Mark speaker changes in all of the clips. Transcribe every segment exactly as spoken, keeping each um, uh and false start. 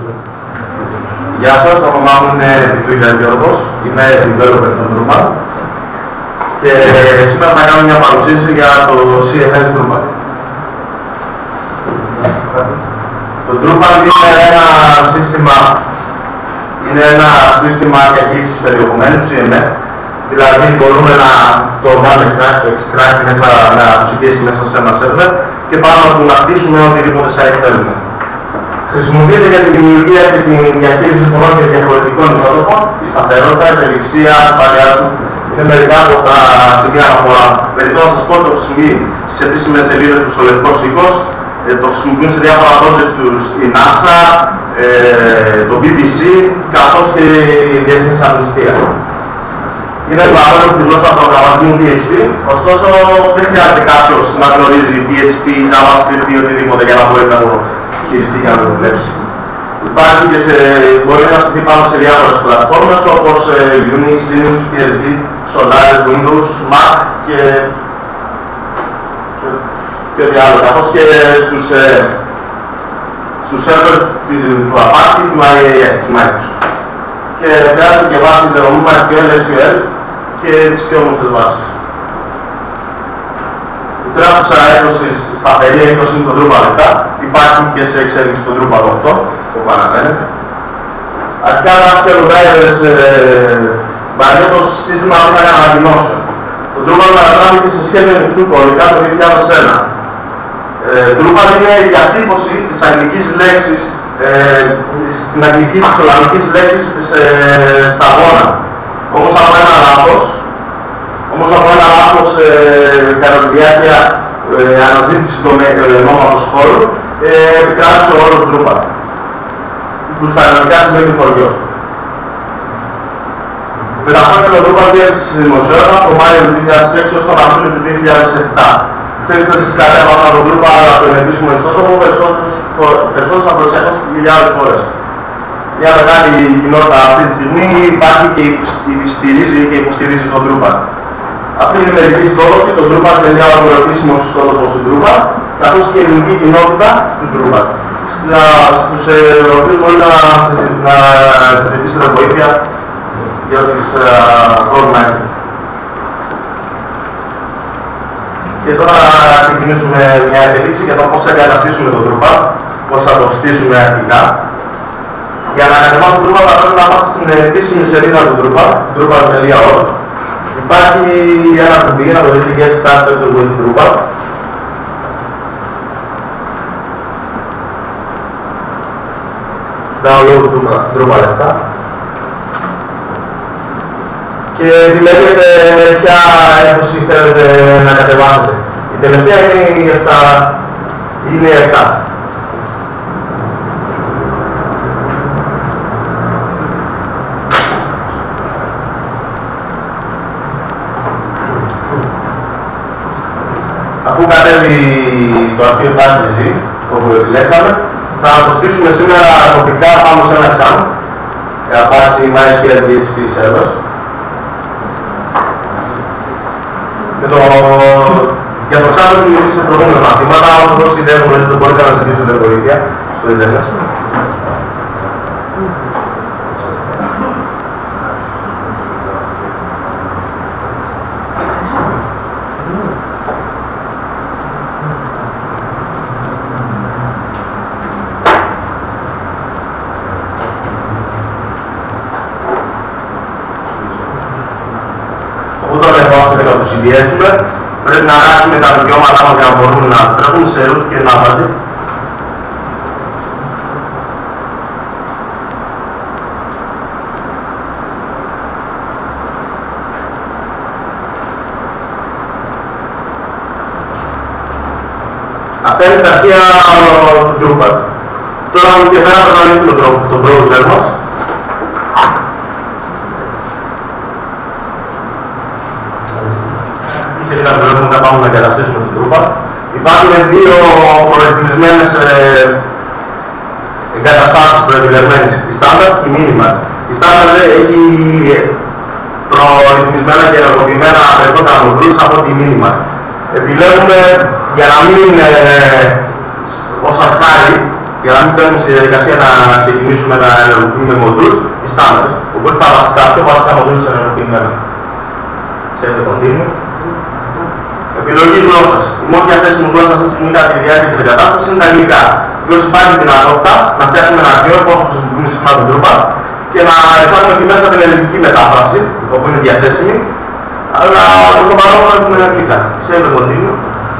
Speaker 1: Γεια σας, το όνομά μου είναι Δημήτρης Γιώργος, είμαι developer του Drupal και σήμερα θα κάνω μια παρουσίαση για το σι εμ ες Drupal. Το Drupal είναι ένα σύστημα, είναι ένα σύστημα διαχείρισης περιεχομένου, σι εμ ες, δηλαδή μπορούμε να το κάνουμε extract μέσα, να το συγκρίσει μέσα σε ένα server και πάνω να του να χτίσουμε οτιδήποτε site θέλουμε. Χρησιμοποιείται για τη δημιουργία και τη διαχείριση πολλών και διαφορετικών ιστότοπων. Η σταθερότητα, η ευελιξία, η ασφάλειά του είναι μερικά από τα σημεία αναφορά. Μερικά να σας πω το χρησιμοποιεί στις επίσημες σελίδες του στο Λευκός Οίκος, το χρησιμοποιούν σε διάφορα projects του η NASA, το μπι μπι σι, καθώς και η Διεθνής Αμνηστία. Είναι γραμμένο στη γλώσσα προγραμματισμού πι έιτς πι, ωστόσο δεν χρειάζεται κάποιος να γνωρίζει πι έιτς πι, JavaScript ή οτιδήποτε για να μπορεί να το χειριστεί και να το δουλέψει. Υπάρχει και σε, μπορεί να στηθεί πάνω σε διάφορες πλατφόρμες όπως Unix, Linux, πι ες ντι, Solaris, Windows, Mac και και ό,τι άλλο, καθώς και στους, ε, στους servers του Apache, του άι έι ες, της Microsoft. Και χρειάζεται και βάση δεδομένου ες κιου ελ, ες κιου ελ και τις πιο όμορφες βάσεις. Η τρέχουσα έκδοση, σταθερή έκδοση είναι το Drupal επτά, υπάρχει και σε εξέλιξη το Drupal οκτώ, που παραμένεται. Αρχικά γράφηκε ο drivers βαριά το σύστημα ανακοινώσεων. Το Drupal παραγράφηκε σε σχέδιο ανοιχτού κώδικα το δύο χιλιάδες ένα. Ε, Drupal είναι η διατύπωση της αγγλικής λέξης, ε, στην αγγλική της ολλανδικής λέξης ε, στα αγώνα. Όμως από ένα λάθος, όμως από ένα λάθος ε, κατά τη διάρκεια ε, αναζήτηση του ονόματος χώρου, ε, επικράτησε ο όρος Drupal, που στα ελληνικά σημαίνει χωριό. Μεταφέρεται ο Drupal σε δημοσιογράφο από το Μάιο του δύο χιλιάδες έξι ως τον Απρίλιο του δύο χιλιάδες επτά. Χρήστες της κατέβασαν τον Drupal από τον επίσημο ιστότοπο περισσότερες από εξακόσιες χιλιάδες φορές. Μια μεγάλη κοινότητα αυτή τη στιγμή υπάρχει και στηρίζει και υποστηρίζει τον Drupal. Αυτή είναι η μερική ιστότοπη, το Drupal είναι ο επίσημος ιστότοπος του Drupal, καθώς και η ελληνική κοινότητα του Drupal. Στους οποίους μπορεί να ζητήσετε βοήθεια για τις πρόβλημα έχετε. Και τώρα θα ξεκινήσουμε μια επίδειξη για το πώς θα εγκαταστήσουμε το Drupal, πώς θα το στήσουμε αρχικά. Για να κατεβάσουμε το Drupal θα πρέπει να πάτε στην επίσημη σελίδα του Drupal, drupal τελεία org. Υπάρχει ένα κουμπί, να το δείτε Get Started with Drupal. Download Drupal επτά. Και επιλέγετε ποια έκδοση θέλετε να κατεβάσετε. Η τελευταία είναι η επτά. Είναι η επτά. Αφού κατέβει το αρχείο .gz, όπου επιλέξαμε, θα το στήσουμε σήμερα τοπικά πάνω σε ένα εξάμεινο. Apache MySQL πι έιτς πι servers. Και το... Για το εξάμεινο που μιλήσει σε προηγούμενα μαθήματα, όσοι δεν γνωρίζετε μπορείτε να ζητήσετε βοήθεια στο ίντερνετ. Συμπιέσουμε, πρέπει να αλλάξουμε τα δικαιώματά μας για να μπορούμε να τρέχουμε σε root και να βάλει. Αυτά είναι τα αρχεία του Drupal. Τώρα από εκεί πέρα πρέπει να ανοίξουμε το browser μας. Σελίδα που βλέπουμε να πάμε να εγκαταστήσουμε το Drupal. Υπάρχουν δύο προετοιμασμένες ε, εγκαταστάσεις προεπιλεγμένες, η Standard και η Minimal. Η Standard έχει προετοιμασμένα και ενεργοποιημένα περισσότερα modules από τη Minimal. Επιλέγουμε για να μην ε, ως αρχάρι Για να μην μπαίνουμε στη διαδικασία να ξεκινήσουμε να ενεργοποιούμε μοντούλους, οι στάνταρ. Οπότε τα βασικά, πιο βασικά μοντούλους ενεργοποιημένα. Ξέρετε κοντίνου. Επιλογή γλώσσας. Η μόνη διαθέσιμη γλώσσα αυτή τη στιγμή κατά τη διάρκεια της εγκατάστασης είναι τα ελληνικά. Διότι υπάρχει δυνατότητα να φτιάξουμε ένα αρχείο, εφόσον χρησιμοποιούμε συχνά τον Drupal, και να εισάγουμε εκεί μέσα την ελληνική μετάφραση, όπου είναι διαθέσιμη, αλλά προς το παρόν έχουμε αγγλικά. Ξέρετε κοντίνου.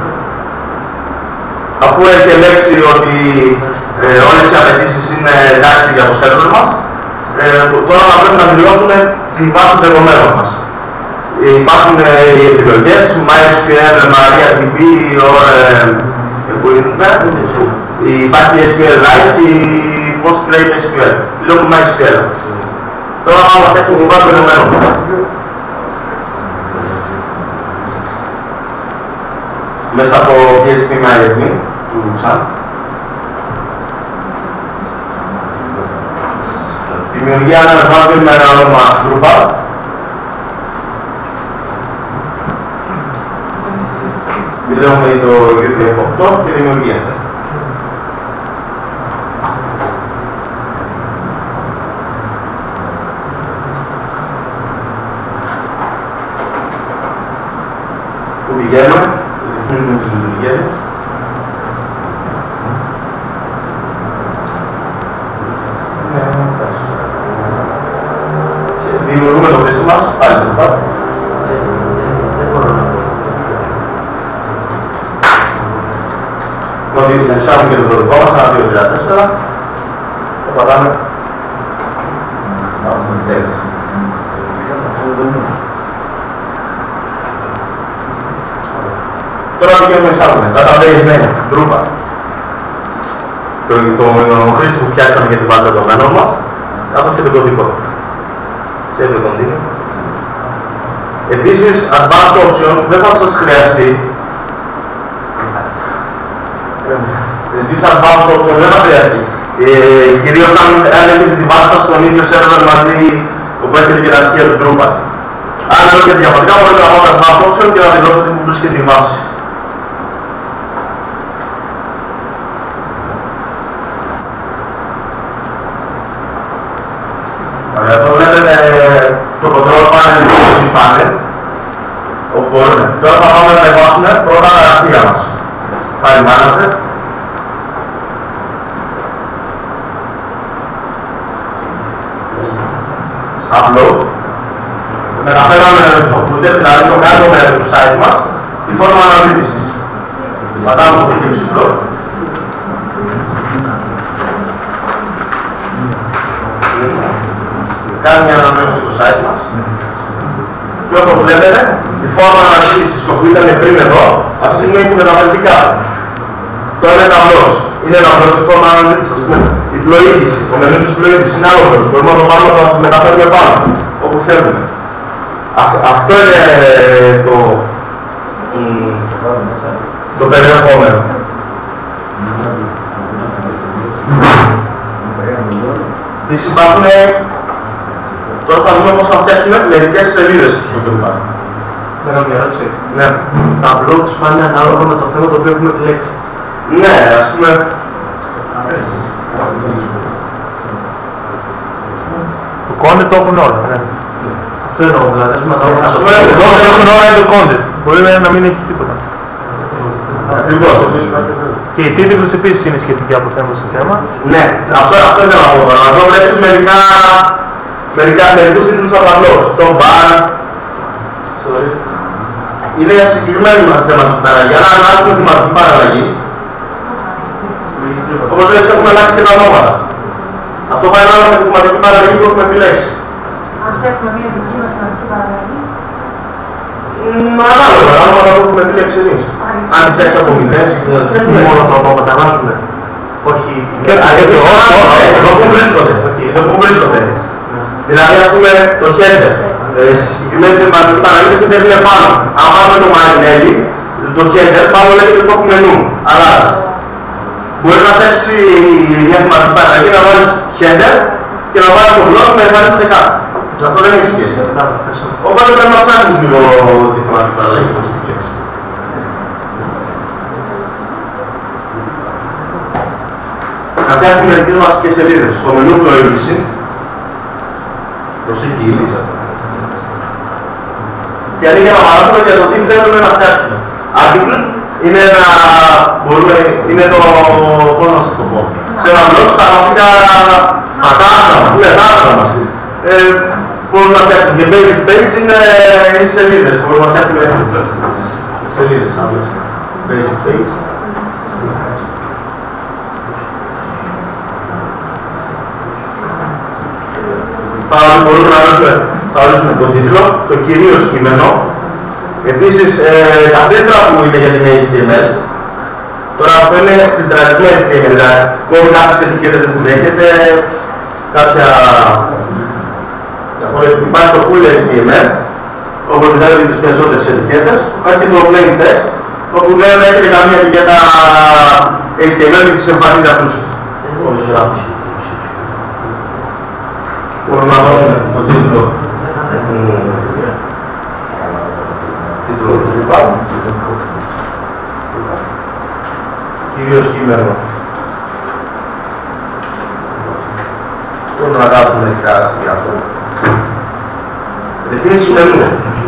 Speaker 1: Αφού έχει ελέγξει ότι ε, όλες οι απαιτήσεις είναι εντάξει για το σερβερ μας, ε, τώρα θα πρέπει να δηλώσουμε τη βάση δεδομένων μας. Υπάρχουν ε, οι επιλογές, MySQL, MariaDB, υπάρχει SQLite ή PostgreSQL. Λέω MySQL. Τώρα θα φτιάξουμε την βάση δεδομένων μας. Μέσα από πι έιτς πι MariaDB του Xan. Δημιουργία ένα βάζω με ένα όνομα Drupal. Μιλάμε για το γιου πι εφ οκτώ και δημιουργία. Πού πηγαίνουμε, ρυθμίζουμε τις λειτουργίες μας. Δημιουργούμε το χρήστη μας, πάλι το πάρω. Ότι εισάγουμε και το δωρικό μας, ένα, δύο, τρία, τέσσερα. Το πατάμε. Τώρα πηγαίνουμε εισάγουμε. Database name, Drupal. Το, το, το χρήστη που φτιάξαμε για την βάση δεδομένων μας, καθώς και το κωδικό. Save the continue. Επίσης, advanced option δεν θα σας χρειαστεί. Επίσης, advanced option δεν θα χρειαστεί. Ε, κυρίως αν, αν έχετε τη βάση σας στον ίδιο server μαζί όπου έχετε και τα αρχεία του Drupal. Αν δεν έχετε διαφορετικά, μπορείτε να βάλετε advanced option και να δηλώσετε που βρίσκεται η βάση. Αυτό βλέπετε το control panel και το sync panel, όπου μπορούμε. Τώρα θα πάμε να ανεβάσουμε πρώτα τα αρχεία μας. File Manager. Upload. Μεταφέραμε στο footer, δηλαδή στο κάτω μέρος του site μας, τη φόρμα αναζήτησης. Πατάμε το Explore. Κάνει μια ανανέωση στο site μας. Και όπως βλέπετε, η φόρμα αναζήτησης που ήταν πριν εδώ, αυτή τη στιγμή έχει μεταφερθεί κάτω. Το είναι ταυλός. Είναι ταυλός η φόρμα αναζήτησης, ας πούμε. Η πλοήγηση, το μενού της πλοήγησης είναι άλλο πλοήγηση. Μπορούμε να το πάρουμε να το μεταφέρουμε πάνω, όπου θέλουμε. Αυτό είναι το, το περιεχόμενο. Επίσης υπάρχουν, τώρα θα δούμε πώς θα φτιάξουμε μερικές σελίδες στο Drupal.
Speaker 2: Μέγα μια ερώτηση.
Speaker 1: Ναι.
Speaker 2: Τα blogs πάνε ανάλογα με το θέμα το οποίο έχουμε επιλέξει.
Speaker 1: Ναι, ας πούμε.
Speaker 2: Το content το έχουν όλα, ναι. Αυτό εννοώ, δηλαδή, ας πούμε,
Speaker 1: ας πούμε,
Speaker 2: εδώ έχουν όλα το content. Μπορεί να μην έχει τίποτα.
Speaker 1: Ακριβώς.
Speaker 2: Και οι τίτλοι επίσης είναι σχετικοί από θέμα σε θέμα.
Speaker 1: Ναι, αυτό, αυτό είναι το αγώνα. Εδώ βλέπεις μερικά, μερικά, μερικούς τίτλους απλώς. Το bar. Είναι συγκεκριμένη θεματική παραλλαγή. Αν αλλάξουμε θεματική παραλλαγή, όπως βλέπεις έχουμε αλλάξει και τα ονόματα. Αυτό πάει ανάλογα με τη θεματική παραλλαγή που έχουμε επιλέξει.
Speaker 3: Αν φτιάξουμε μια δική μας θεματική παραλλαγή.
Speaker 1: Ανάλογα, ανάλογα που έχουμε επιλέξει εμείς. Αν φτιάξει από μηδέν,
Speaker 2: δεν μόνο το ονόματα, αλλάζουμε. Όχι.
Speaker 1: Και εδώ που βρίσκονται. Εδώ που βρίσκονται. Δηλαδή, ας πούμε, το header. Συγκεκριμένη θεματική παραλλαγή δεν είναι πάνω. Αν πάμε το Marinelli, το header πάνω λέγεται το μενού. Αλλάζει. Μπορεί να θέσει μια θεματική παραλλαγή, να βάλεις header και να βάλεις το blog να εμφανίζεται κάτω. Αυτό δεν έχει σχέση. Οπότε πρέπει να ψάχνεις λίγο τη θεματική παραλλαγή που έχει επιλέξει. να φτιάξουμε μερικές βασικές σελίδες. Στο μενού προήγηση, προσήκη ύλης, και ανοίγει ένα παράδειγμα για το τι θέλουμε να φτιάξουμε. Article είναι ένα, μπορούμε, είναι το, πώς να σας το πω, σε ένα blog στα βασικά ατάγραμμα, ναι, ατάγραμμα. Ε, μπορούμε να φτιάξουμε και basic page είναι οι σελίδες, μπορούμε να φτιάξουμε σελίδες, basic page. Θα μπορούμε να ορίσουμε, θα ορίσουμε τον τίτλο, το κυρίως κείμενο. Επίσης, ε, τα φίλτρα που είναι για την έιτς τι εμ ελ, τώρα αυτό είναι φιλτραρισμένο έιτς τι εμ ελ, δηλαδή κόβει κάποιες ετικέτες να τις έχετε, κάποια... Υπάρχει το full έιτς τι εμ ελ, όπου δηλαδή τις περισσότερες ετικέτες, υπάρχει και το plain text, όπου δεν έχετε καμία ετικέτα έιτς τι εμ ελ και τις εμφανίζει αυτούς. Όπως γράφει. Μπορούμε να δώσουμε το τίτλο. Τίτλο του λοιπόν. Κυρίως κείμενο. Μπορούμε να γράψουμε μερικά για αυτό. Ρυθμίσεις μενού.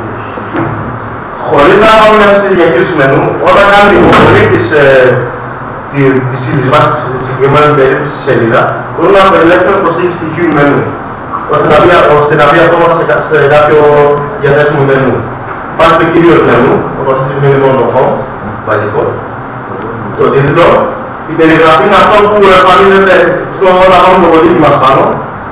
Speaker 1: Χωρίς να πάμε στη διαχείριση μενού, όταν κάνει την υποβολή της της ύλης βάσης στη συγκεκριμένη περίπτωση στη σελίδα, μπορούμε να περιλέξουμε προσθήκη στοιχείου μενού, ώστε να μπει αυτόματα σε κάποιο διαθέσιμο μενού. Υπάρχει το κυρίως μενού, όπως αυτή τη στιγμή είναι μόνο το home, by default. Το τίτλο, η περιγραφή είναι αυτό που εμφανίζεται στο λαγόν λογοτύπη μας πάνω.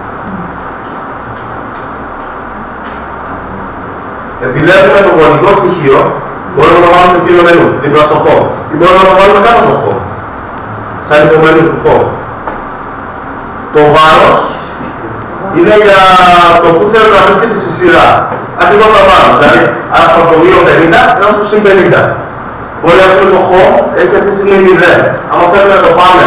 Speaker 1: Επιλέγουμε το γωνικό στοιχείο, μπορούμε να το βάλουμε στο κύριο μενού, δίπλα στο home, ή μπορούμε να το βάλουμε κάτω από το home, σαν υπομενού του home. Το βάρος είναι για το που θέλουμε να βρίσκεται στη σειρά. Ακριβώς τα πάνω, δηλαδή από το μείον πενήντα έως το συν πενήντα. Μπορεί να πούμε το home έχει αυτή τη στιγμή μηδέν. Αν θέλουμε να το πάμε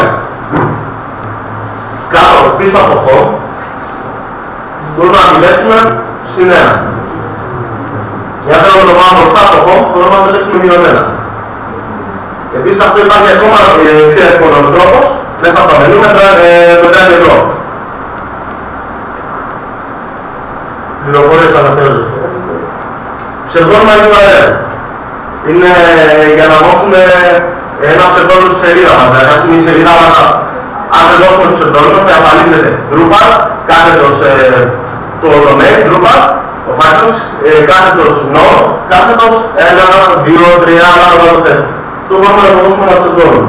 Speaker 1: κάτω πίσω από το home, μπορούμε να επιλέξουμε συν ένα. Για να το πάμε μπροστά από το home, μπορούμε να επιλέξουμε μείον ένα. Επίσης αυτό υπάρχει ακόμα πιο εύκολος τρόπος, μέσα από τα μενού με το drag and drop. Πληροφορίες αναφέρονται. Ψευδόνυμα είναι βαρέα. Είναι για να δώσουμε ένα ψευδόνυμο στη σελίδα μας. Δηλαδή, αυτή η σελίδα μας, αν δεν δώσουμε το ψευδόνυμο, θα εμφανίζεται Drupal, κάθετος ε, το domain, Drupal, ο φάκελος, ε, κάθετος node, κάθετος ένα, δύο, τρία, ένα, τέσσερα. Αυτό μπορούμε να το δώσουμε ένα ψευδόνυμο.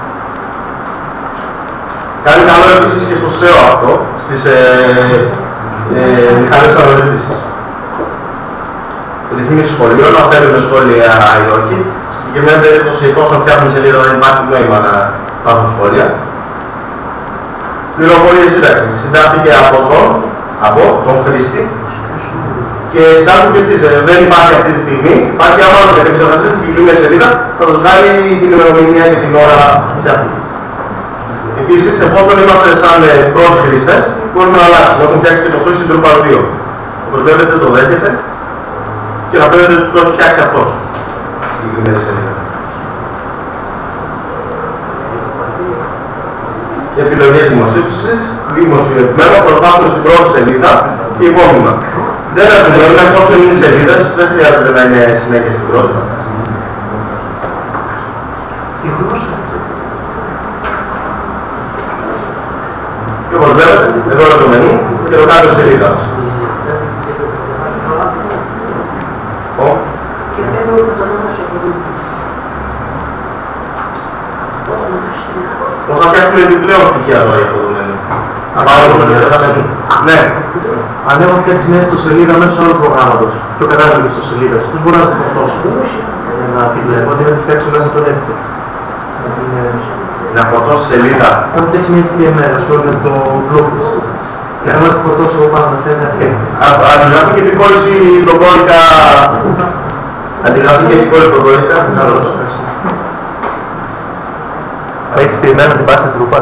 Speaker 1: Κάνει καλό επίσης και στο σέο αυτό, στις ε, ε, μηχανές αναζήτησης. Ρυθμίσεις σχολείων, να θέλουμε σχόλια ή όχι. Στην συγκεκριμένη περίπτωση, εφόσον φτιάχνουμε σελίδα, δεν υπάρχει νόημα να υπάρχουν σχόλια. Πληροφορίες σύνταξη. Συντάχθηκε από τον, από τον χρήστη και συντάχθηκε στις. Δεν υπάρχει αυτή τη στιγμή. Υπάρχει άμα δεν εξεταστεί στην συγκεκριμένη σελίδα, θα σας βγάλει την ημερομηνία και την ώρα που φτιάχνει. Επίσης, εφόσον είμαστε σαν πρώτοι χρήστες, μπορούμε να αλλάξουμε. Έχουμε φτιάξει και το χρήστη Drupal δύο. Όπως βλέπετε, το δέχεται και να φαίνεται ότι το έχει φτιάξει αυτός. Συγκεκριμένη σελίδα. Και επιλογές δημοσίευσης, δημοσιοποιημένα, προσβάσουμε στην πρώτη σελίδα και υπόμνημα. Δεν έχουμε νόημα, εφόσον είναι σελίδες, δεν χρειάζεται να είναι συνέχεια στην πρώτη. Και όπως βλέπετε, εδώ είναι το μενού και το κάτω σελίδα μας. Πώς θα φτιάξουμε επιπλέον στοιχεία τώρα για αυτό το μενού. Να πάρω το μενού. Ναι.
Speaker 2: Αν έχω φτιάξει μια ιστοσελίδα μέσω άλλου προγράμματος και ο κατάλληλος ιστοσελίδας, πώς μπορώ να το φορτώσω για να τη βλέπω, αντί να τη φτιάξω μέσα από τον έπιτο.
Speaker 1: Να φορτώσει σελίδα.
Speaker 2: Αν φτιάξει μια έιτς τι εμ ελ, ας πούμε, το blog της. Και αν να τη φορτώσω εγώ πάνω, να φαίνεται αυτή.
Speaker 1: Αντιγραφή και επικόρυση στον κώδικα. Αντιγραφή και επικόρυση στον κώδικα.
Speaker 2: έιτς τι εμ ελ να την πάει στην Drupal.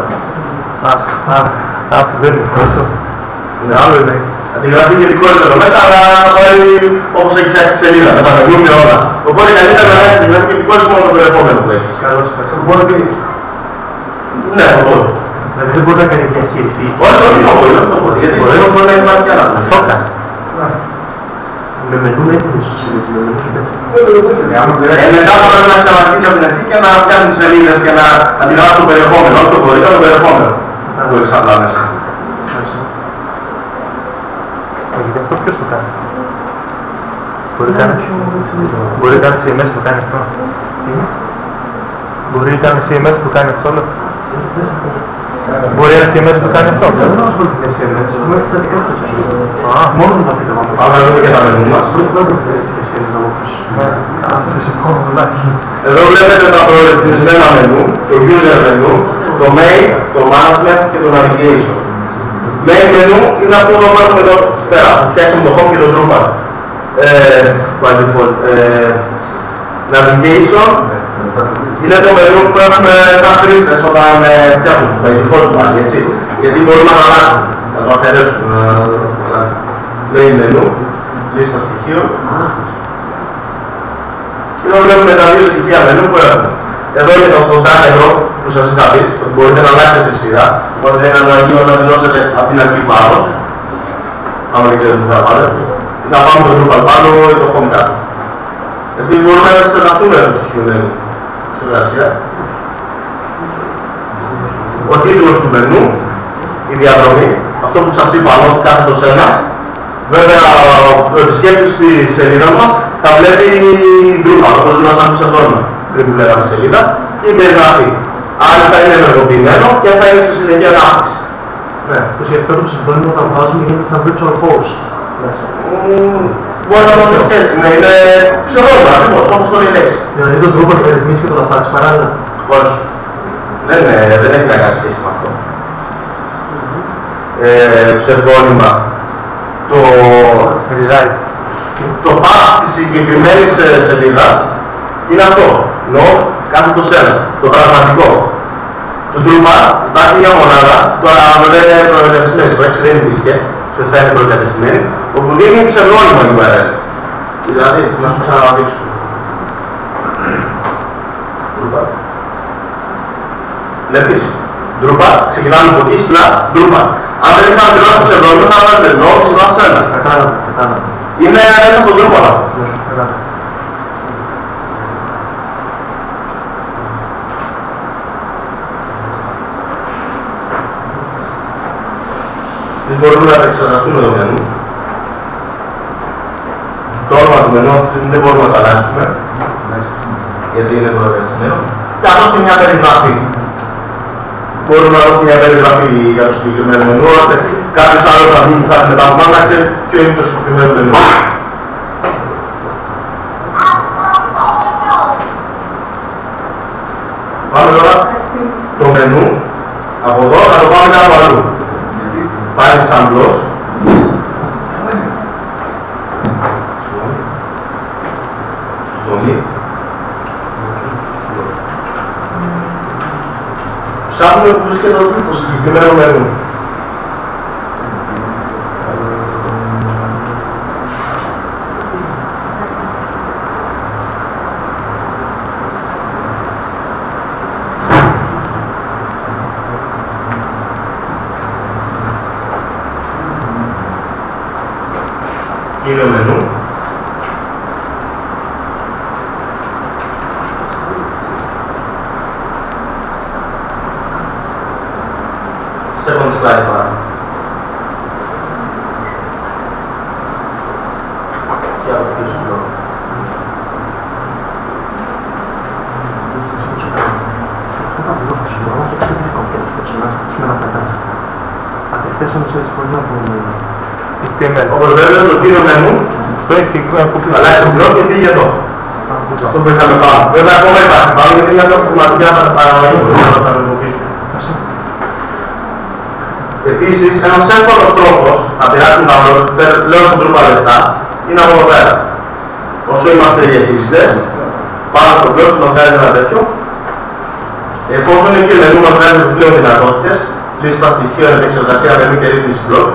Speaker 2: Ας, δεν είναι τόσο.
Speaker 1: Είναι άλλο είναι. Αντιγραφή και επικόρυση εδώ μέσα, αλλά να πάει όπως έχει φτιάξει τη σελίδα. Να τα βγούμε όλα. Οπότε καλύτερα να έχει αντιγραφή και επικόρυση μόνο το επόμενο που έχεις.
Speaker 2: Καλώς, ευχαριστώ.
Speaker 1: Ναι, οπότε.
Speaker 2: Δηλαδή δεν μπορεί να κάνει διαχείριση.
Speaker 1: Όχι, όχι, όχι, γιατί μπορεί να έχει και άλλα.
Speaker 2: Αυτό κάνει. Με μενού έτοιμο στο σελίδι.
Speaker 1: Μετά θα πρέπει να ξαναρχίσει από την αρχή και να φτιάχνει σελίδες και να αντιγράψει το περιεχόμενο. Όχι το κορίκα, το περιεχόμενο που εξαρτά μέσα.
Speaker 2: Γιατί αυτό ποιος το κάνει. Μπορεί να κάνει σι εμ ες το κάνει αυτό. Μπορεί να κάνει σι εμ ες το κάνει αυτό. Μπορεί ένα σι εμ ες το κάνει αυτό. Δεν μπορούμε να ασχοληθεί με σι εμ ες, έχουμε τις στατικά της αρχής. Μόνο με το αφήνω μας.
Speaker 1: Άμα δούμε και τα μενού μας.
Speaker 2: Πρώτη φορά που χρειάζεται και σι εμ ες να μάθεις. Φυσικό δουλάκι.
Speaker 1: Εδώ βλέπετε τα προορισμένα μενού, το user μενού, το main, το management και το navigation. Main μενού είναι αυτό που έχουμε εδώ πέρα. Φτιάξουμε το home και το Drupal. By default. Navigation είναι το μενού που έχουμε σαν χρήστες όταν φτιάχνουμε by default πάλι, έτσι. Γιατί μπορούμε να αλλάξουμε, να το αφαιρέσουμε. Main μενού, λίστα στοιχείων. Και εδώ βλέπουμε τα δύο στοιχεία μενού που έχουμε. Εδώ είναι το drag and drop που σας είχα πει, ότι μπορείτε να αλλάξετε τη σειρά. Οπότε είναι αναγκαίο να δηλώσετε από την αρχή πάνω. Αν δεν ξέρετε που θα πάτε. Ή να πάμε το Drupal πάνω ή το home κάτω. Επίσης μπορούμε να εξεργαστούμε το στοιχείο μενού. Εξεργασία. Ο τίτλος του μενού, η διαδρομή, αυτό που σας είπα, ότι κάθετο σε ένα. Βέβαια, ο επισκέπτης στη σελίδα μας θα βλέπει Drupal, όπως γνώσαμε σε δόνα πριν που λέγαμε σελίδα, και η περιγραφή. Άρα θα είναι ενεργοποιημένο και θα είναι σε συνεχή ανάπτυξη.
Speaker 2: Ναι, ουσιαστικά το ψευδόνυμο όταν βάζουμε γίνεται σαν virtual host μέσα.
Speaker 1: Μπορεί να το δεις έτσι, ναι, είναι ψευδόνυμο ακριβώς, όπως το λέει η λέξη.
Speaker 2: Δηλαδή το Drupal θα ρυθμίσει και το λαφτάξει παράλληλα.
Speaker 1: Όχι. Δεν, δεν έχει να κάνει σχέση με αυτό. Ε, ψευδόνυμα. Το, το path της συγκεκριμένης σελίδας είναι αυτό. Node κάθετο ένα. Το πραγματικό. Το Drupal υπάρχει μια μονάδα, τώρα δεν είναι προκατεστημένη, στο έξι δεν υπήρχε, στο εφτά είναι προκατεστημένη, όπου δίνει ψευδόνυμα η γιου αρ ελ. Δηλαδή, να σου ξαναδείξω. Drupal. Βλέπεις. Drupal, ξεκινάμε από εκεί, slash, Drupal. Αν δεν είχαμε δηλώσει το ψευδόνυμο, θα βάλετε node slash ένα.
Speaker 2: Κατάλαβα, κατάλαβα.
Speaker 1: Είναι μέσα από τον Drupal αυτό.
Speaker 2: Κατάλαβα.
Speaker 1: Εμείς μπορούμε να τα εξεργαστούμε το μενού. Το όνομα του μενού αυτή δεν μπορούμε να το αλλάξουμε, γιατί είναι προγραμματισμένο. Καθώς και μια περιγραφή. Μπορούμε να δώσουμε μια περιγραφή για το συγκεκριμένο μενού, ώστε κάποιος άλλος θα δει που θα έρθει μετά από να ξέρει ποιο είναι το συγκεκριμένο μενού. Πάμε τώρα το μενού, από εδώ θα το πάμε κάπου αλλού. Πάρει σαν μπλος. Δομή. Ψάχνουμε που βρίσκεται το συγκεκριμένο μενού. Είναι ο μενού. Second slide πάρα. Και από το πίσω λόγο.
Speaker 2: Σε αυτό το απλό θα σου μπορώ να φτιάξω το κόμμα και να φτιάξω να στήσουμε ένα πετάτσο. Κατευθείαν όμως έτσι μπορεί να πούμε έιτς τι εμ ελ.
Speaker 1: Όπως βέβαια το κύριο μενού,
Speaker 2: το έχει
Speaker 1: αλλάξει μπλοκ και πήγε εδώ. Αυτό που είχαμε πάνω. Βέβαια ακόμα υπάρχει πάνω γιατί είναι αυτό που πραγματικά θα παραγωγή που θα τα αντιμετωπίσουμε. Επίσης, ένας εύκολος τρόπος να πειράξουμε τα μπλοκ, λέω στον Drupal λεπτά, είναι από εδώ πέρα. Όσο είμαστε διαχειριστές, πάνω στο μπλοκ μας βγάζει ένα τέτοιο. Εφόσον εκεί η μενού μας βγάζει πλέον δυνατότητες, λίστα στοιχείων, επεξεργασία μενού και ρύθμιση μπλοκ.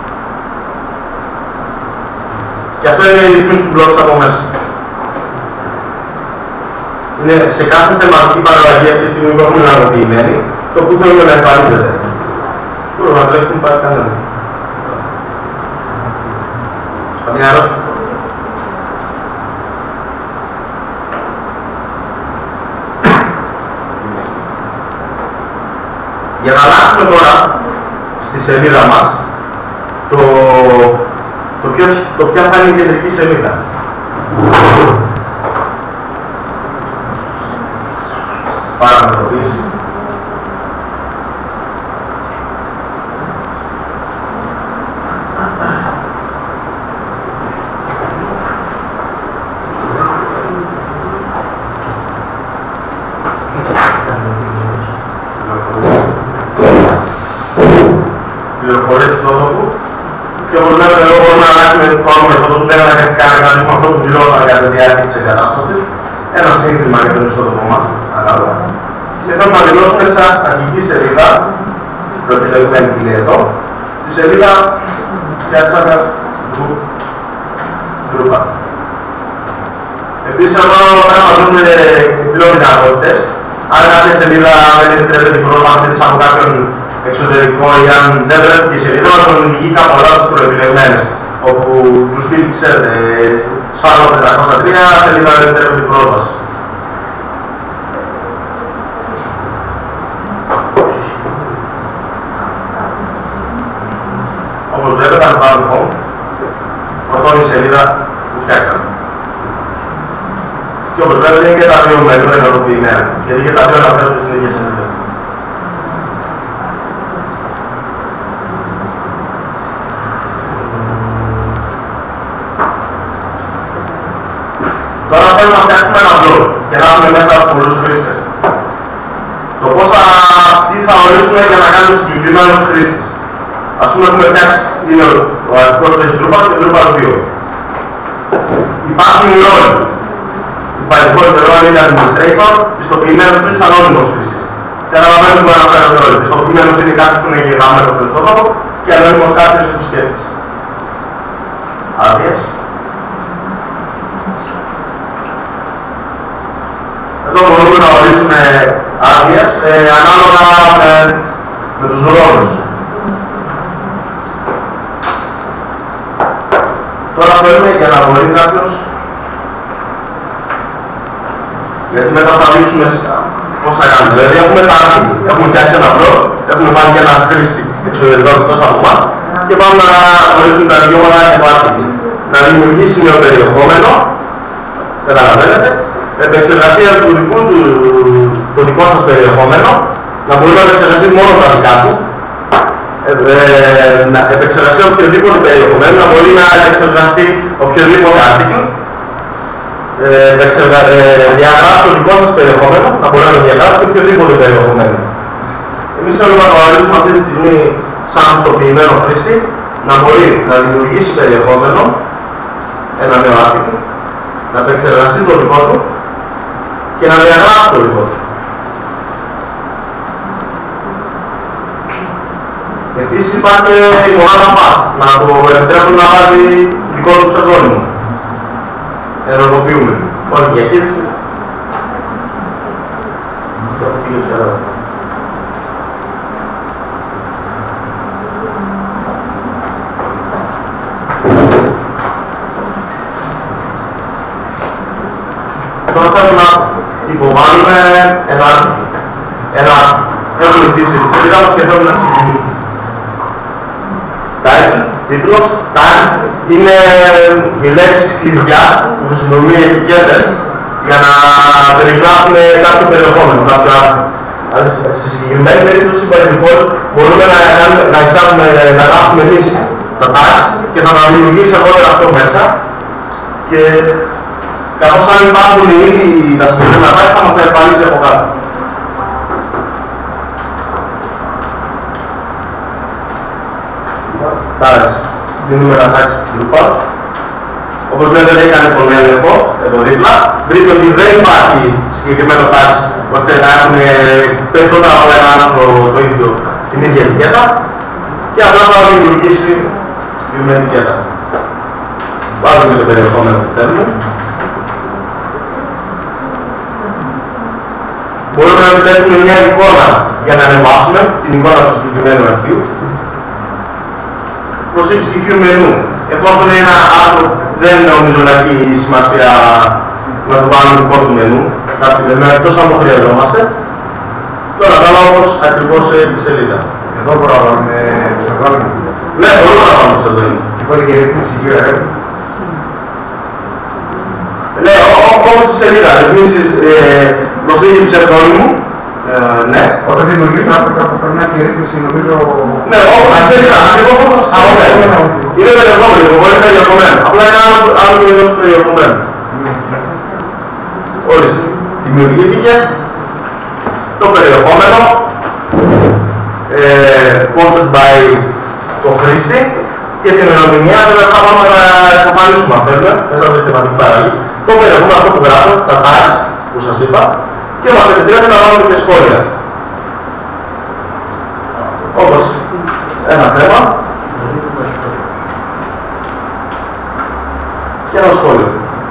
Speaker 1: Και αυτό είναι η ρυθμίση του μπλοκ από μέσα. Είναι σε κάθε θεματική παραλλαγή αυτή τη στιγμή που έχουμε ενεργοποιημένη, το που θέλουμε να εμφανίζεται. δεν έχουν πάρει κανένα. Καμιά ερώτηση? Για να αλλάξουμε τώρα στη σελίδα μας το, το, ποιο, το ποια θα είναι η κεντρική σελίδα. Παραμετροποίηση. Πληροφορίες του τόπου. Και όπως βλέπετε εδώ μπορούμε να αλλάξουμε το όνομα στο τόπο. Δεν αναγκαστικά να κρατήσουμε αυτό που πληρώσαμε για τη διάρκεια της εγκατάστασης. Ένα σύνθημα για τον ιστότοπο μας, ανάλογα. Και θέλουμε να δηλώσουμε σε αρχική σελίδα, το επιλεγμένη κοινή εδώ, τη σελίδα φτιάξαμε γκρούπα. Επίσης εδώ πρέπει να δούμε επιπλέον δυνατότητες. Αν κάποια σελίδα δεν επιτρέπεται την πρόσβαση της από κάποιον εξωτερικό ή αν δεν βρέθηκε η σελίδα, να τον οδηγεί κάπου όλα τις προεπιλεγμένες. Όπου του στείλει, ξέρετε, σφάλμα τετρακόσια τρία, σελίδα δεν επιτρέπεται την πρόσβαση. Όπως βλέπετε, αν πάρουμε home, προτώνει η σελίδα που φτιάξαμε. Και όπως βλέπετε, είναι και τα δύο μέτρα ενεργοποιημένα. Γιατί και τα δύο αναφέρονται στην ίδια σελίδα. Τώρα θέλουμε να φτιάξουμε ένα blog και να έχουμε μέσα από πολλούς χρήστες. Το πώς θα, τι θα ορίσουμε για να κάνουμε συγκεκριμένους χρήστες. Ας πούμε έχουμε φτιάξει είναι ο αρχικός της Drupal και Drupal δύο. Υπάρχουν οι ρόλοι. Η παρελθόνη ρόλη είναι administrator, πιστοποιημένος χρήστης, ανώνυμος χρήστης. Και αναλαμβάνουμε που αναφέρονται ρόλοι. Πιστοποιημένος είναι κάποιος που είναι γεγραμμένος στον ιστότοπο και ανώνυμος κάποιος επισκέπτης. Άδειες. Εδώ μπορούμε να ορίσουμε άδειες ε, ανάλογα με, με τους ρόλους. Τώρα θέλουμε για να μπορεί κάποιος, γιατί μετά θα δείξουμε πώς θα κάνουμε. Δηλαδή έχουμε πάρει, έχουμε φτιάξει ένα blog, έχουμε βάλει και ένα χρήστη εξωτερικό εκτός από εμάς και πάμε να ορίσουμε τα δικαιώματα και το article. Να δημιουργήσει νέο περιεχόμενο, καταλαβαίνετε, επεξεργασία του δικού του, το δικό σας περιεχόμενο, να μπορεί να επεξεργαστεί μόνο τα δικά του, ε, ε, επεξεργασία οποιοδήποτε περιεχομένου, να μπορεί να επεξεργαστεί οποιοδήποτε article, ε, επεξεργα, ε, διαγράφει το δικό σας περιεχόμενο, να μπορεί να το διαγράφει οποιοδήποτε περιεχομένο. Εμείς θέλουμε να το ορίσουμε αυτή τη στιγμή σαν πιστοποιημένο χρήστη, να μπορεί να δημιουργήσει περιεχόμενο, ένα νέο article, να επεξεργαστεί το δικό του και να διαγράψει το δικό του. Επίσης υπάρχει η μονάδα path, να το επιτρέπουν να βάζει δικό του ψευδόνυμο. Ενεργοποιούμε. Όλη διαχείριση. Και αυτό πήγε σε ερώτηση. Τώρα θέλουμε να υποβάλουμε ένα, ένα έχουμε στήσει τη σελίδα μας και θέλουμε να ξεκινήσουμε. Title, τίτλος, tag είναι οι λέξεις κλειδιά που χρησιμοποιούν οι ετικέτες για να περιγράφουν κάποιο περιεχόμενο, κάποιο άρθρο. Δηλαδή, στη συγκεκριμένη περίπτωση, by default, μπορούμε να, να εισάγουμε, να γράψουμε εμείς τα tags και θα τα δημιουργήσει αργότερα αυτό μέσα. Και καθώς αν υπάρχουν ήδη τα συγκεκριμένα tags, θα μας τα εμφανίσει από κάτω. Tags. Δίνουμε ένα tag στην Drupal. Όπως βλέπετε, έκανε τον έλεγχο εδώ δίπλα. Βρήκε ότι δεν υπάρχει συγκεκριμένο tag ώστε να έχουμε περισσότερα από ένα άνθρωπο το ίδιο, την ίδια ετικέτα και απλά θα δημιουργήσει συγκεκριμένη ετικέτα. Βάζουμε το περιεχόμενο που θέλουμε. Μπορούμε να επιτρέψουμε μια εικόνα για να ανεβάσουμε την εικόνα του συγκεκριμένου αρχείου. προσθήκη στοιχείου μενού. Εφόσον είναι ένα άρθρο, δεν νομίζω να έχει σημασία να το βάλουμε δικό του μενού, εκτός αν το χρειαζόμαστε. Τώρα καλά όπως ακριβώς έχει σελίδα.
Speaker 4: Εδώ μπορώ να βάλουμε ψευδόνυμο.
Speaker 1: Ναι, μπορούμε να βάλουμε ψευδόνυμο.
Speaker 4: Λοιπόν, και ρύθμιση γιου αρ ελ.
Speaker 1: Ναι, όπως στη σελίδα, ρυθμίσεις προσθήκη του ψευδόνυμου. Ναι.
Speaker 4: Όταν δημιουργήσουμε άνθρωπο που περνά και ρύθμιση, νομίζω.
Speaker 1: Ναι, όπως στη σελίδα, ακριβώς όπως στη σελίδα. Είναι περιεχόμενο, μπορεί να είναι περιεχομένο. Απλά είναι άλλο είδος περιεχομένου. Ορίστε. Δημιουργήθηκε το περιεχόμενο ε, posted by το χρήστη και την ημερομηνία βέβαια θα πάμε να εξαφανίσουμε αν θέλουμε μέσα από τη θεματική παραγωγή. Το περιεχόμενο αυτό που γράφω, τα tags που σας είπα και μας επιτρέπει να βάλουμε και σχόλια. Όπως ένα θέμα και ένα σχόλιο.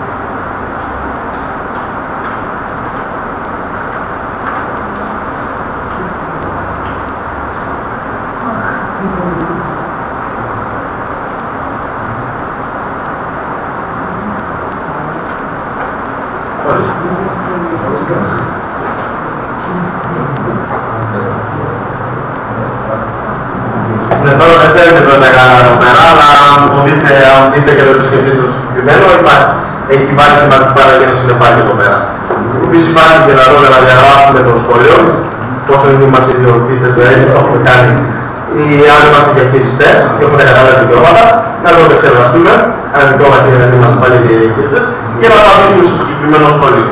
Speaker 1: Ναι, τώρα δεν θέλετε βέβαια εδώ πέρα, αλλά αν το δείτε, αν δείτε και το επισκεφτείτε το συγκεκριμένο, υπάρχει. Έχει υπάρχει θεματική παραγωγή να συνεπάγει εδώ πέρα. Επίσης υπάρχει και δυνατότητα να διαγράψουμε το σχολείο, πόσο είναι μας οι ιδιοκτήτες, δηλαδή το έχουμε κάνει οι άλλοι μας οι διαχειριστές και έχουμε καταλάβει δικαιώματα, να το εξεργαστούμε, αν δικαιώματα είναι να είμαστε πάλι οι διαχειριστές και να το αφήσουμε στο συγκεκριμένο σχολείο.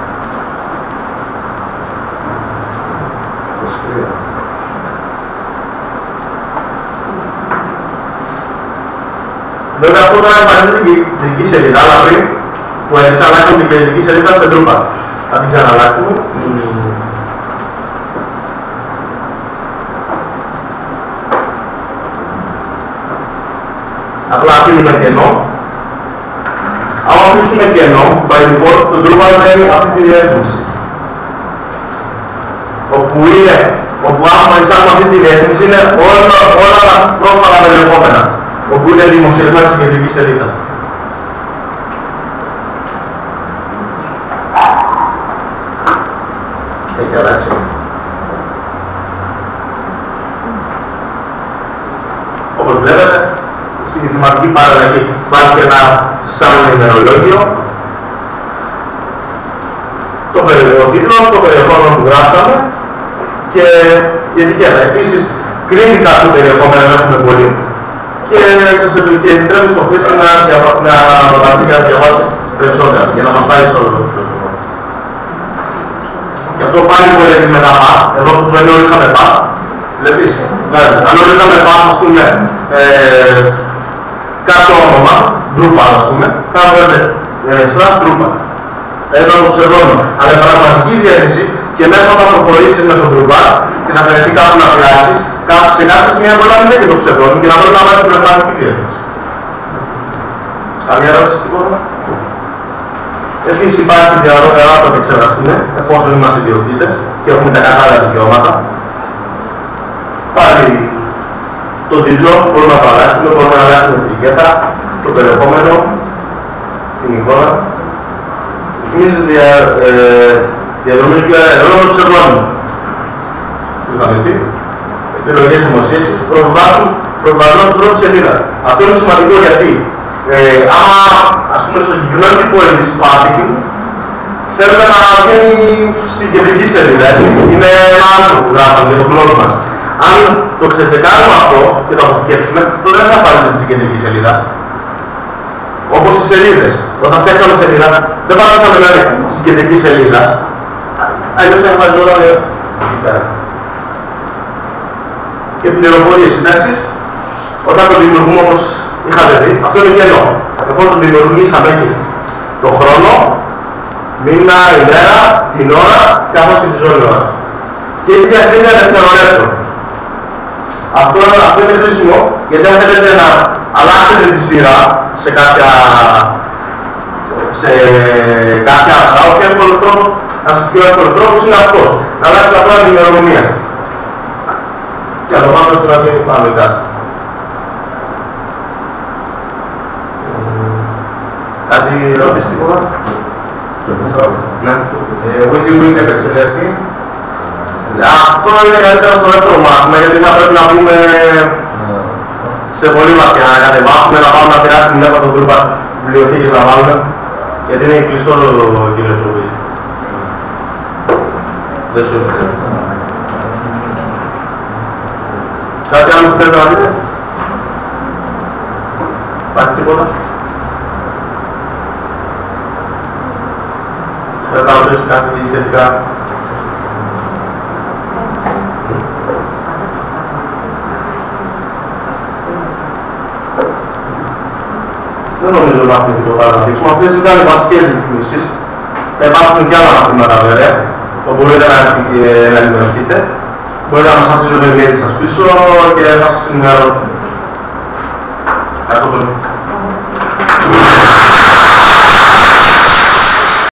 Speaker 1: Βέβαια αυτό τώρα εμφανίζεται την κεντρική σελίδα, αλλά πριν που έτσι αλλάξαμε την κεντρική σελίδα σε Drupal. Θα την ξαναλλάξουμε. Mm. Απλά αφήνουμε κενό. Αν αφήσουμε κενό, by default, το Drupal παίρνει αυτή τη διεύθυνση. Όπου είναι, όπου άμα εισάγουμε αυτή τη διεύθυνση είναι όλα, όλα τα πρόσφατα περιεχόμενα. Όπου είναι δημοσιευμένα στην κεντρική σελίδα. Έχει αλλάξει. Όπως βλέπετε, στη θεματική παραλλαγή υπάρχει ένα σαν ημερολόγιο. Το τίτλο, το περιεχόμενο που γράψαμε και η ετικέτα. Επίσης, κρίνει κάποιο περιεχόμενο να έχουμε πολύ. Και σας επιτρέπει στο χρήστη να αναπατήσει και να διαβάσει περισσότερα για να μας πάει σε όλο το πληροφορικό. Γι' αυτό πάλι που έλεγες με τα πα, εδώ που δεν ορίσαμε πα, βλέπεις, αν ορίσαμε πα, ας πούμε, ε, κάποιο όνομα, Drupal, ας πούμε, θα βγάζει slash Drupal. Εδώ το ψευδόνιμο. Αλλά η πραγματική διεύθυνση και μέσα όταν προχωρήσεις μέσα στο Drupal και να φερεστεί κάπου να πειράξεις, σε κάποια σημεία μπορεί να μην έχει το ψευδόνιμο και να πρέπει να βάζεις την πραγματική διεύθυνση. Άλλη ερώτηση, τίποτα. Επίσης υπάρχει διαδρομή να το επεξεργαστούμε, εφόσον είμαστε ιδιοκτήτες και έχουμε τα κατάλληλα δικαιώματα. Πάλι το τίτλο μπορούμε να το αλλάξουμε, μπορούμε να αλλάξουμε την ετικέτα, το περιεχόμενο, την εικόνα. Ρυθμίζεις δια, ε, διαδρομής και εδώ το ψευδόνιμο. Τι θα πει, επιλογές δημοσίευσης, προβάλλουν στην πρώτη σελίδα. Αυτό είναι σημαντικό γιατί ε, άμα, ας πούμε, στο συγκεκριμένο τύπο έλλειψη του article θέλουμε να βγαίνει στην κεντρική σελίδα, έτσι. Είναι ένα άνθρωπο που γράφουμε για τον blog μας. Αν το ξετσεκάρουμε αυτό και το αποθηκεύσουμε, τότε δεν θα εμφανίζεται στην κεντρική σελίδα. Όπως στις σελίδες. Όταν φτιάξαμε σελίδα, δεν πατήσαμε δηλαδή στην κεντρική σελίδα. Αλλιώς θα εμφανιζόταν εκεί πέρα. Και πληροφορίες συντάξεις, όταν το δημιουργούμε όπως είχατε δει, αυτό είναι κενό. Εφόσον δημιουργήσαμε εκεί το χρόνο, μήνα, ημέρα, την ώρα, καθώς και τη ζώνη ώρα. Και έχει διακρίνει δευτερολέπτων. Αυτό, αυτό είναι χρήσιμο, γιατί αν θέλετε να αλλάξετε τη σειρά σε κάποια, σε κάποια άλλα, ο πιο εύκολος τρόπος, ένας πιο εύκολος τρόπος είναι αυτός. Να αλλάξετε απλά την ημερομηνία. Και να το πάμε στην αρχή πάμε κάτω. άλλη ερώτηση, τίποτα? Ναι.
Speaker 4: WYSIWYG επεξεργαστή.
Speaker 1: Αυτό είναι καλύτερα στο δεύτερο μάθημα, γιατί θα πρέπει να πούμε σε πολύ βαθιά να κατεβάσουμε, να πάμε να πειράσουμε μέσα από τον Drupal βιβλιοθήκες να βάλουμε, γιατί είναι κλειστό το κύριο Σοβί. Δεν σου επιτρέπει. Κάτι άλλο που θέλετε να δείτε? Υπάρχει τίποτα? Θέλετε να ρωτήσω κάτι σχετικά? Δεν νομίζω να έχουμε τίποτα να δείξουμε. Αυτές ήταν οι βασικές ρυθμίσεις. Θα υπάρχουν και άλλα μαθήματα βέβαια, που μπορείτε να ενημερωθείτε. Μπορείτε να μας αφήσετε το μελέτη σας πίσω και θα σας ενημερώσουμε.